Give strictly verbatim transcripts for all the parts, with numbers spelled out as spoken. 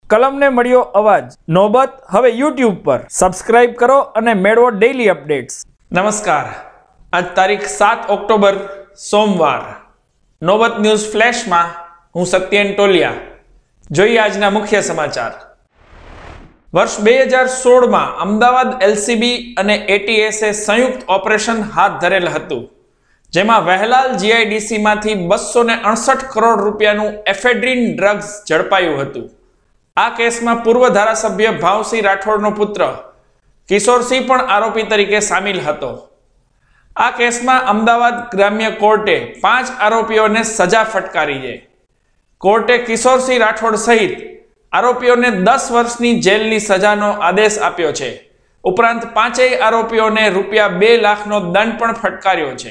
કલમને મળ્યો અવાજ નોબત હવે યુટ્યુબ પર સબસ્ક્રાઇબ કરો અને મેળવો ડેઇલી અપડેટ્સ। નમસ્કાર, આજ તારીખ સાત ઓક્ટોબર સોમવાર। નોબત ન્યૂઝ ફ્લેશમાં હું સત્યેન ટોલિયા। જોઈએ આજના મુખ્ય સમાચાર। વર્ષ બે હજાર સોળ માં અમદાવાદ એલસીબી અને એટીએસે સંયુક્ત ઓપરેશન હાથ ધરેલ હતું, જેમાં વહેલાલ જીઆઈડીસી માંથી બસો ને અડસઠ કરોડ રૂપિયાનું એફેડ્રીન ડ્રગ્સ ઝડપાયું હતું। આ કેસમાં પૂર્વ ધારાસભ્ય ભાવસિંહ રાઠોડનો પુત્ર કિશોરસિંહ પણ આરોપી તરીકે સામેલ હતો। આ કેસમાં અમદાવાદ ગ્રામ્ય કોર્ટે પાંચ આરોપીઓને સજા ફટકારી છે। કોર્ટે કિશોરસિંહ રાઠોડ સહિત આરોપીઓને દસ વર્ષની જેલની સજાનો આદેશ આપ્યો છે। ઉપરાંત પાંચેય આરોપીઓને રૂપિયા બે લાખનો દંડ પણ ફટકાર્યો છે।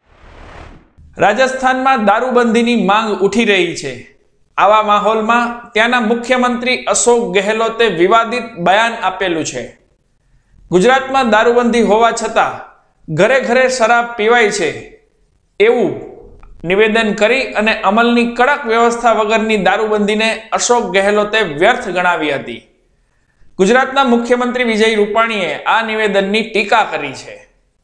રાજસ્થાનમાં દારૂબંધીની માંગ ઉઠી રહી છે। આવા માહોલમાં ત્યાંના મુખ્યમંત્રી અશોક ગેહલોતે વિવાદિત બયાન આપેલું છે। ગુજરાતમાં દારૂબંધી હોવા છતાં ઘરે ઘરે શરાબ પીવાય છે એવું નિવેદન કરી અને અમલની કડક વ્યવસ્થા વગરની દારૂબંધીને અશોક ગેહલોતે વ્યર્થ ગણાવી હતી। ગુજરાતના મુખ્યમંત્રી વિજય રૂપાણીએ આ નિવેદનની ટીકા કરી છે।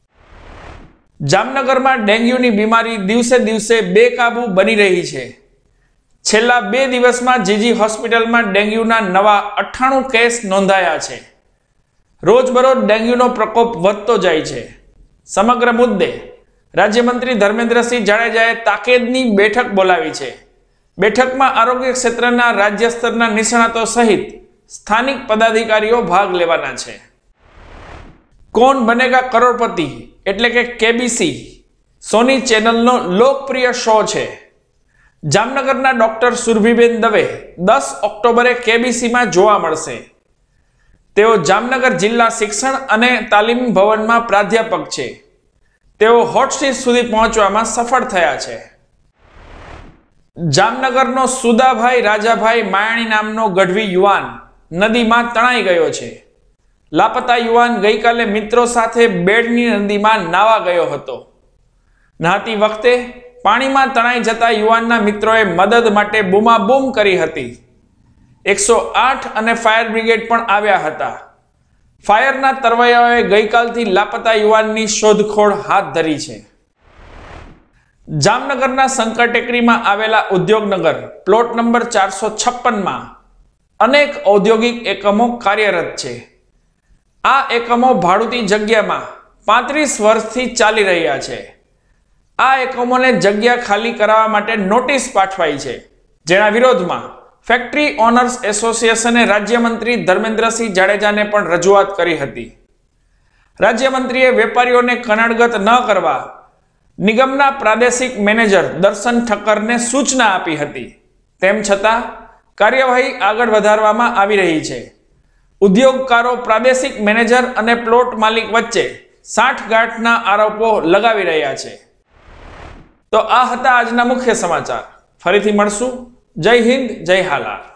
જામનગરમાં ડેન્ગ્યુની બીમારી દિવસે દિવસે બેકાબુ બની રહી છે। છેલ્લા બે દિવસમાં જીજી હોસ્પિટલમાં ડેન્ગ્યુના નવા અઠ્ઠાણું કેસ નોંધાયા છે। રોજબરોજ ડેન્ગ્યુનો પ્રકોપ વધતો જાય છે। સમગ્ર મુદ્દે રાજ્યમંત્રી ધર્મેન્દ્રસિંહ જાડેજાએ તાકીદની બેઠક બોલાવી છે। બેઠકમાં આરોગ્ય ક્ષેત્રના રાજ્ય સ્તરના નિષ્ણાતો સહિત સ્થાનિક પદાધિકારીઓ ભાગ લેવાના છે। કોણ બનેગા કરોડપતિ એટલે કે કેબીસી સોની ચેનલનો લોકપ્રિય શો છે। જામનગરના ડોક્ટર સુરભીબેન દવે દસ ઓક્ટોબરે કેબીસીમાં જોવા મળશે। તેઓ જામનગર જિલ્લા શિક્ષણ અને તાલીમ ભવનમાં પ્રાધ્યાપક છે। તેઓ હોટ સીટ સુધી પહોંચવામાં સફળ થયા છે। જામનગરનો સુદાભાઈ રાજાભાઈ માયાણી નામનો ગઢવી યુવાન નદીમાં તણાઈ ગયો છે। લાપતા યુવાન ગઈકાલે મિત્રો સાથે બેડની નદીમાં નાવા ગયો હતો। નહાતી વખતે પાણીમાં તણાઈ જતા યુવાનના મિત્રોએ મદદ માટે બૂમાબૂમ કરી હતી। એકસો આઠ અને ફાયર બ્રિગેડ પણ આવ્યા હતા। ફાયરના તરવૈયાઓએ ગઈકાલથી લાપતા યુવાનની શોધખોળ હાથ ધરી છે। જામનગરના શંકરટેકરીમાં આવેલા ઉદ્યોગનગર પ્લોટ નંબર ચારસો છપ્પન માં અનેક ઔદ્યોગિક એકમો કાર્યરત છે। આ એકમો ભાડુતી જગ્યામાં પાંત્રીસ વર્ષથી ચાલી રહ્યા છે। આ એકમોને જગ્યા ખાલી કરાવવા માટે નોટિસ પાઠવાઈ છે, જેના વિરોધમાં ફેક્ટરી ઓનર્સ એસોસિએશને રાજ્યમંત્રી ધર્મેન્દ્રસિંહ જાડેજાને પણ રજૂઆત કરી હતી। રાજ્યમંત્રીએ વેપારીઓને કનડગત ન કરવા નિગમના પ્રાદેશિક મેનેજર દર્શન ઠક્કરને સૂચના આપી હતી। તેમ છતાં કાર્યવાહી આગળ વધારવામાં આવી રહી છે। ઉદ્યોગકારો પ્રાદેશિક મેનેજર અને પ્લોટ માલિક વચ્ચે સાઠગાંઠના આરોપો લગાવી રહ્યા છે। તો આ હતા આજના મુખ્ય સમાચાર। ફરીથી મળશું। જય હિન્દ, જય હાલા।